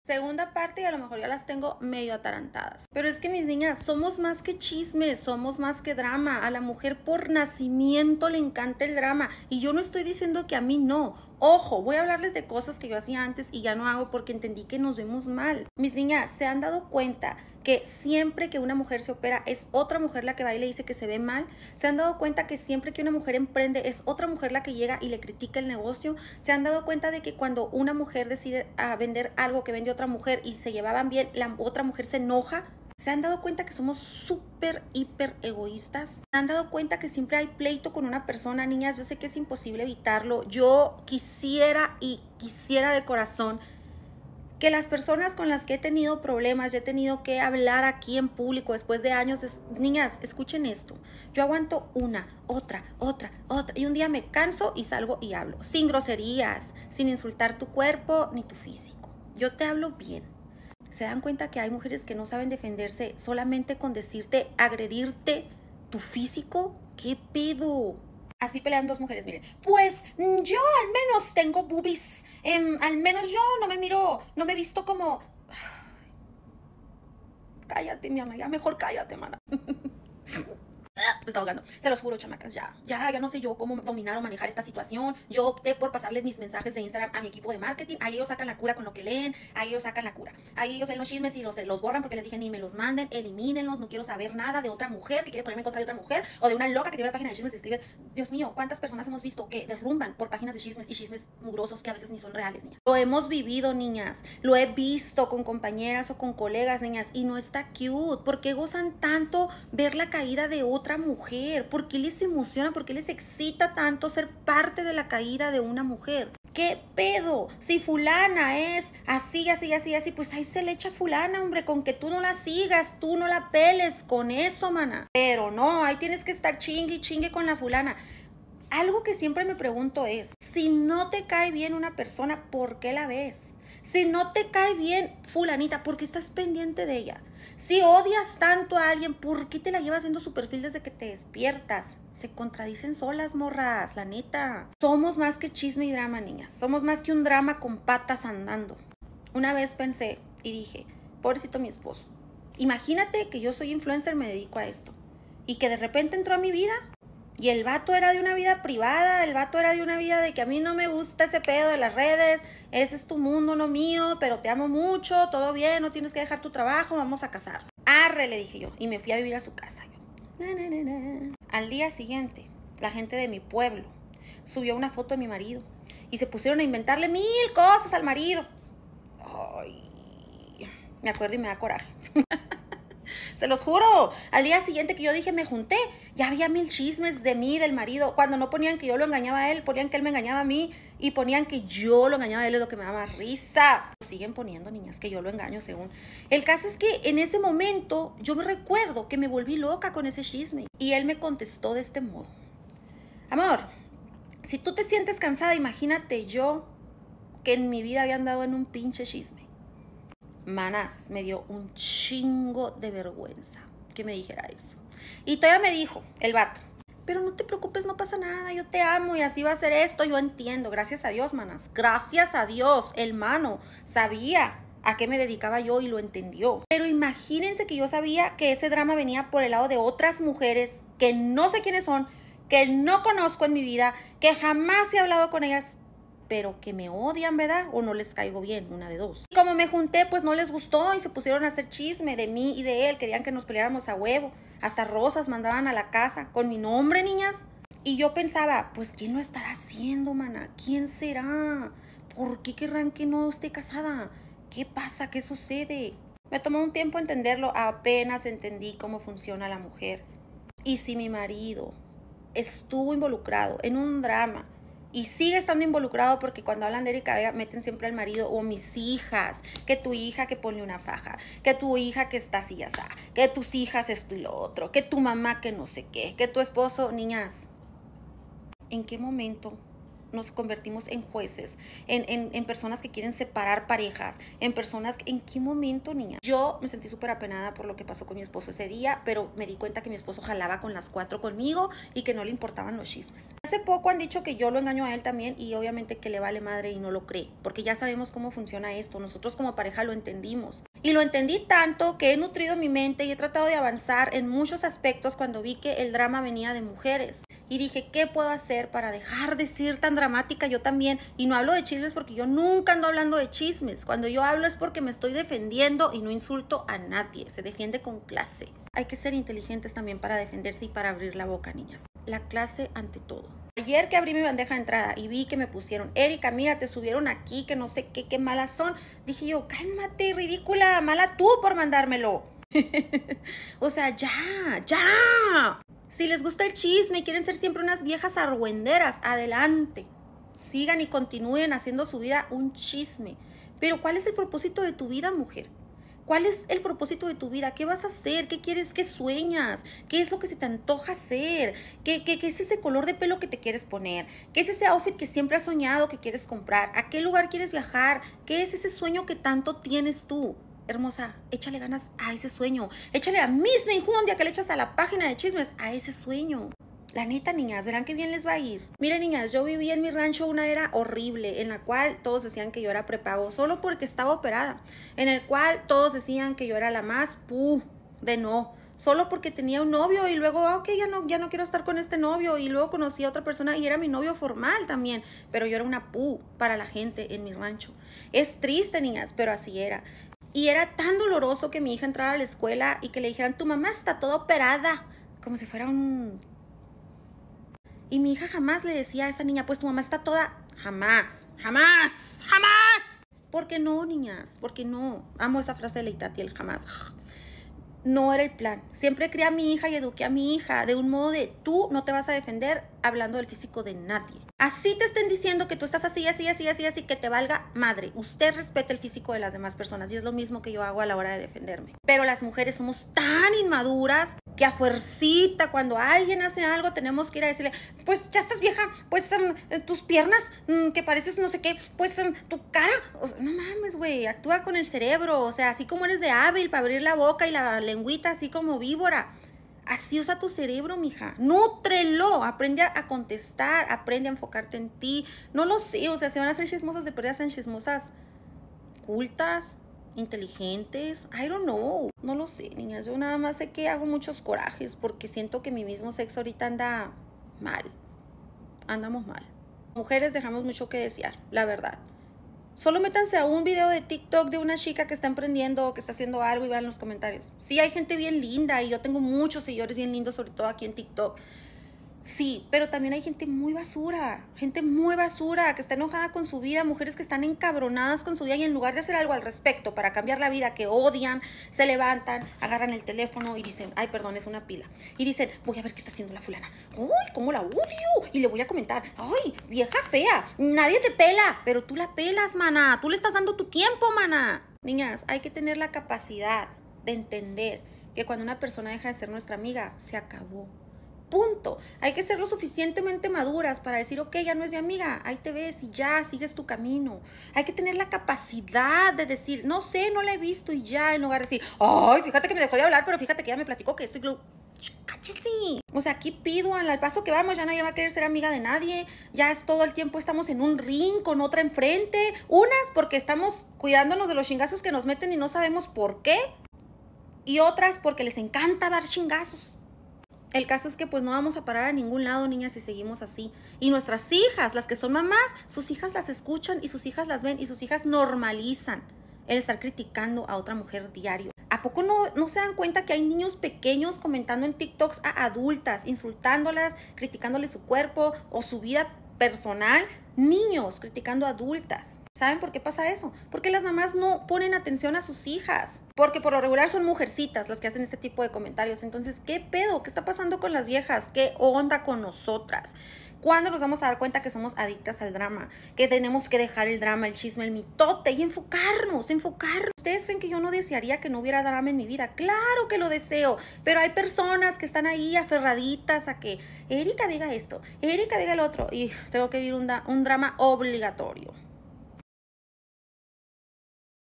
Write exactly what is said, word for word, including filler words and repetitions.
Segunda parte y a lo mejor ya las tengo medio atarantadas. Pero es que mis niñas, somos más que chisme, somos más que drama. A la mujer por nacimiento le encanta el drama. Y yo no estoy diciendo que a mí no. Ojo, voy a hablarles de cosas que yo hacía antes y ya no hago porque entendí que nos vemos mal. Mis niñas, ¿se han dado cuenta que siempre que una mujer se opera es otra mujer la que va y le dice que se ve mal? ¿Se han dado cuenta que siempre que una mujer emprende es otra mujer la que llega y le critica el negocio? ¿Se han dado cuenta de que cuando una mujer decide a vender algo que vende otra mujer y se llevaban bien, la otra mujer se enoja? ¿Se han dado cuenta que somos súper, hiper egoístas? ¿Se han dado cuenta que siempre hay pleito con una persona? Niñas, yo sé que es imposible evitarlo. Yo quisiera y quisiera de corazón que las personas con las que he tenido problemas, yo he tenido que hablar aquí en público después de años, de, niñas, escuchen esto. Yo aguanto una, otra, otra, otra, y un día me canso y salgo y hablo. Sin groserías, sin insultar tu cuerpo ni tu físico. Yo te hablo bien. ¿Se dan cuenta que hay mujeres que no saben defenderse solamente con decirte, agredirte tu físico? ¿Qué pedo? Así pelean dos mujeres, miren. Pues yo al menos tengo boobies. Eh, al menos yo no me miro, no me he visto como... Cállate, mi ama, ya mejor cállate, mana. Me está ahogando. Se los juro, chamacas, ya. Ya, ya no sé yo cómo dominar o manejar esta situación. Yo opté por pasarles mis mensajes de Instagram a mi equipo de marketing. Ahí ellos sacan la cura con lo que leen. Ahí ellos sacan la cura. Ahí ellos ven los chismes y los, los borran porque les dije ni me los manden. Elimínenlos. No quiero saber nada de otra mujer que quiere ponerme en contra de otra mujer. O de una loca que tiene una página de chismes y escribe. Dios mío, ¿cuántas personas hemos visto que derrumban por páginas de chismes y chismes mugrosos que a veces ni son reales, niñas? Lo hemos vivido, niñas. Lo he visto con compañeras o con colegas, niñas. Y no está cute. ¿Por qué gozan tanto ver la caída de otra mujer? ¿Por qué les emociona? ¿Por qué les excita tanto ser parte de la caída de una mujer? ¿Qué pedo? Si fulana es así, así, así, así, pues ahí se le echa fulana, hombre, con que tú no la sigas, tú no la peles, con eso, mana. Pero no, ahí tienes que estar chingue y chingue con la fulana. Algo que siempre me pregunto es, si no te cae bien una persona, ¿por qué la ves? Si no te cae bien fulanita, ¿por qué estás pendiente de ella? Si odias tanto a alguien, ¿por qué te la llevas viendo su perfil desde que te despiertas? Se contradicen solas, morras, la neta. Somos más que chisme y drama, niñas. Somos más que un drama con patas andando. Una vez pensé y dije, pobrecito mi esposo. Imagínate que yo soy influencer, me dedico a esto. Y que de repente entró a mi vida. Y el vato era de una vida privada, el vato era de una vida de que a mí no me gusta ese pedo de las redes, ese es tu mundo, no mío, pero te amo mucho, todo bien, no tienes que dejar tu trabajo, vamos a casar. Arre, le dije yo, y me fui a vivir a su casa. Yo. Na, na, na, na. Al día siguiente, la gente de mi pueblo subió una foto de mi marido y se pusieron a inventarle mil cosas al marido. Ay, me acuerdo y me da coraje. Se los juro, al día siguiente que yo dije me junté, ya había mil chismes de mí, del marido. Cuando no ponían que yo lo engañaba a él, ponían que él me engañaba a mí y ponían que yo lo engañaba a él, es lo que me daba risa. Siguen poniendo, niñas, que yo lo engaño según. El caso es que en ese momento yo me recuerdo que me volví loca con ese chisme y él me contestó de este modo. Amor, si tú te sientes cansada, imagínate yo que en mi vida había andado en un pinche chisme. Manas, me dio un chingo de vergüenza que me dijera eso. Y todavía me dijo el vato, pero no te preocupes, no pasa nada, yo te amo y así va a ser esto, yo entiendo, gracias a Dios, manas, gracias a Dios, el mano sabía a qué me dedicaba yo y lo entendió. Pero imagínense que yo sabía que ese drama venía por el lado de otras mujeres que no sé quiénes son, que no conozco en mi vida, que jamás he hablado con ellas, pero que me odian, ¿verdad? O no les caigo bien, una de dos. Y como me junté, pues no les gustó y se pusieron a hacer chisme de mí y de él. Querían que nos peleáramos a huevo. Hasta rosas mandaban a la casa con mi nombre, niñas. Y yo pensaba, pues, ¿quién lo estará haciendo, mana? ¿Quién será? ¿Por qué querrán que no esté casada? ¿Qué pasa? ¿Qué sucede? Me tomó un tiempo entenderlo. Apenas entendí cómo funciona la mujer. Y si mi marido estuvo involucrado en un drama y sigue estando involucrado, porque cuando hablan de Erika Vega meten siempre al marido o mis hijas, que tu hija que pone una faja, que tu hija que está así, ya está, que tus hijas esto y lo otro, que tu mamá que no sé qué, que tu esposo, niñas, ¿en qué momento nos convertimos en jueces, en, en, en personas que quieren separar parejas, en personas... ¿En qué momento, niña? Yo me sentí súper apenada por lo que pasó con mi esposo ese día, pero me di cuenta que mi esposo jalaba con las cuatro conmigo y que no le importaban los chismes. Hace poco han dicho que yo lo engaño a él también y obviamente que le vale madre y no lo cree, porque ya sabemos cómo funciona esto. Nosotros como pareja lo entendimos. Y lo entendí tanto que he nutrido mi mente y he tratado de avanzar en muchos aspectos cuando vi que el drama venía de mujeres. Y dije, ¿qué puedo hacer para dejar de ser tan dramática yo también? Y no hablo de chismes porque yo nunca ando hablando de chismes. Cuando yo hablo es porque me estoy defendiendo y no insulto a nadie. Se defiende con clase. Hay que ser inteligentes también para defenderse y para abrir la boca, niñas. La clase ante todo. Ayer que abrí mi bandeja de entrada y vi que me pusieron, Erika, mira, te subieron aquí, que no sé qué, qué malas son. Dije yo, cálmate, ridícula, mala tú por mandármelo. O sea, ya, ya. Si les gusta el chisme y quieren ser siempre unas viejas argüenderas, adelante. Sigan y continúen haciendo su vida un chisme. Pero ¿cuál es el propósito de tu vida, mujer? ¿Cuál es el propósito de tu vida? ¿Qué vas a hacer? ¿Qué quieres? ¿Qué sueñas? ¿Qué es lo que se te antoja hacer? ¿Qué, qué, qué es ese color de pelo que te quieres poner? ¿Qué es ese outfit que siempre has soñado que quieres comprar? ¿A qué lugar quieres viajar? ¿Qué es ese sueño que tanto tienes tú? Hermosa, échale ganas a ese sueño. Échale la misma injundia que le echas a la página de chismes a ese sueño. La neta, niñas, verán qué bien les va a ir. Miren, niñas, yo viví en mi rancho una era horrible, en la cual todos decían que yo era prepago, solo porque estaba operada. En el cual todos decían que yo era la más pu de no, solo porque tenía un novio y luego, ah, ok, ya no, ya no quiero estar con este novio. Y luego conocí a otra persona y era mi novio formal también, pero yo era una pu para la gente en mi rancho. Es triste, niñas, pero así era. Y era tan doloroso que mi hija entrara a la escuela y que le dijeran, tu mamá está toda operada, como si fuera un... Y mi hija jamás le decía a esa niña, pues tu mamá está toda... Jamás, jamás, jamás. ¿Por qué no, niñas? ¿Por qué no? Amo esa frase de Leitati, el jamás. No era el plan. Siempre crié a mi hija y eduqué a mi hija de un modo de tú no te vas a defender hablando del físico de nadie. Así te estén diciendo que tú estás así, así, así, así, así, que te valga madre. Usted respeta el físico de las demás personas y es lo mismo que yo hago a la hora de defenderme. Pero las mujeres somos tan inmaduras que a fuercita cuando alguien hace algo tenemos que ir a decirle, pues ya estás vieja, pues um, tus piernas, um, que pareces no sé qué, pues um, tu cara, o sea, no mames, güey, actúa con el cerebro, o sea, así como eres de hábil para abrir la boca y la lengüita así como víbora. Así usa tu cerebro, mija. Nútrelo. Aprende a contestar. Aprende a enfocarte en ti. No lo sé. O sea, si van a ser chismosas, de perder sean chismosas cultas, inteligentes. I don't know. No lo sé, niñas. Yo nada más sé que hago muchos corajes porque siento que mi mismo sexo ahorita anda mal. Andamos mal. Mujeres dejamos mucho que desear, la verdad. Solo métanse a un video de TikTok de una chica que está emprendiendo o que está haciendo algo y vean los comentarios. Sí, hay gente bien linda y yo tengo muchos seguidores bien lindos, sobre todo aquí en TikTok. Sí, pero también hay gente muy basura, gente muy basura, que está enojada con su vida, mujeres que están encabronadas con su vida y en lugar de hacer algo al respecto para cambiar la vida, que odian, se levantan, agarran el teléfono y dicen, ay, perdón, es una pila. Y dicen, voy a ver qué está haciendo la fulana. Uy, cómo la odio. Y le voy a comentar, ay, vieja fea, nadie te pela, pero tú la pelas, mana, tú le estás dando tu tiempo, mana. Niñas, hay que tener la capacidad de entender que cuando una persona deja de ser nuestra amiga, se acabó. Punto. Hay que ser lo suficientemente maduras para decir, ok, ya no es mi amiga, ahí te ves y ya, sigues tu camino. Hay que tener la capacidad de decir, no sé, no la he visto y ya, en lugar de decir, ay, fíjate que me dejó de hablar, pero fíjate que ya me platicó que esto y lo... ¡Cállese! O sea, aquí pido al paso que vamos, ya nadie va a querer ser amiga de nadie, ya es todo el tiempo estamos en un ring con otra enfrente, unas porque estamos cuidándonos de los chingazos que nos meten y no sabemos por qué, y otras porque les encanta dar chingazos. El caso es que pues no vamos a parar a ningún lado, niñas, si seguimos así. Y nuestras hijas, las que son mamás, sus hijas las escuchan y sus hijas las ven y sus hijas normalizan el estar criticando a otra mujer diario. ¿A poco no, no se dan cuenta que hay niños pequeños comentando en TikToks a adultas, insultándolas, criticándoles su cuerpo o su vida personal? Niños criticando a adultas. ¿Saben por qué pasa eso? Porque las mamás no ponen atención a sus hijas. Porque por lo regular son mujercitas las que hacen este tipo de comentarios. Entonces, ¿qué pedo? ¿Qué está pasando con las viejas? ¿Qué onda con nosotras? ¿Cuándo nos vamos a dar cuenta que somos adictas al drama? Que tenemos que dejar el drama, el chisme, el mitote y enfocarnos, enfocarnos. ¿Ustedes creen que yo no desearía que no hubiera drama en mi vida? Claro que lo deseo, pero hay personas que están ahí aferraditas a que Erika diga esto, Erika diga el otro, y tengo que vivir un, un drama obligatorio.